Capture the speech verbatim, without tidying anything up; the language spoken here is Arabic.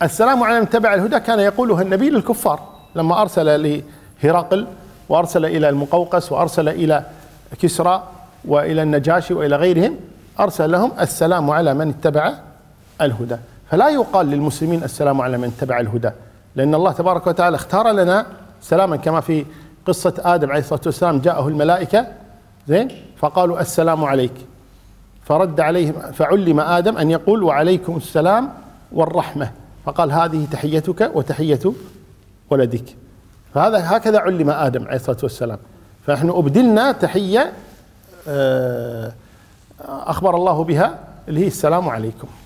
السلام على من اتبع الهدى كان يقولها النبي للكفار لما أرسل لهرقل وأرسل إلى المقوقس وأرسل إلى كسرى وإلى النجاشي وإلى غيرهم، أرسل لهم السلام على من اتبع الهدى. فلا يقال للمسلمين السلام على من اتبع الهدى، لأن الله تبارك وتعالى اختار لنا سلاما، كما في قصة آدم عليه الصلاة والسلام جاءه الملائكة زين فقالوا السلام عليك، فرد عليهم فعلم آدم أن يقول وعليكم السلام والرحمة، فقال هذه تحيتك وتحية ولدك. فهذا هكذا علم آدم عليه الصلاة والسلام. فنحن أبدلنا تحية أخبر الله بها اللي هي السلام عليكم.